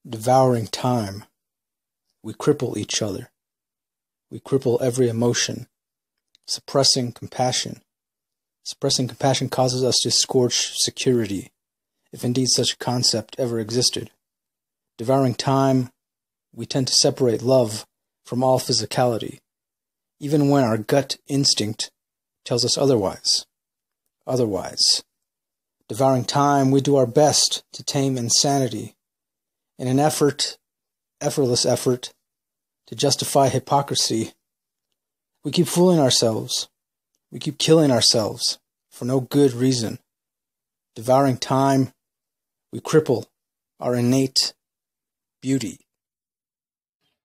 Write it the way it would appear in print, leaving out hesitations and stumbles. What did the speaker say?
Devouring time, we cripple each other. We cripple every emotion. Suppressing compassion. Suppressing compassion causes us to scorch security, if indeed such a concept ever existed. Devouring time, we tend to separate love from all physicality, even when our gut instinct tells us otherwise. Devouring time, we do our best to tame insanity in an effortless effort to justify hypocrisy. We keep fooling ourselves. We keep killing ourselves for no good reason. Devouring time, we cripple our innate beauty.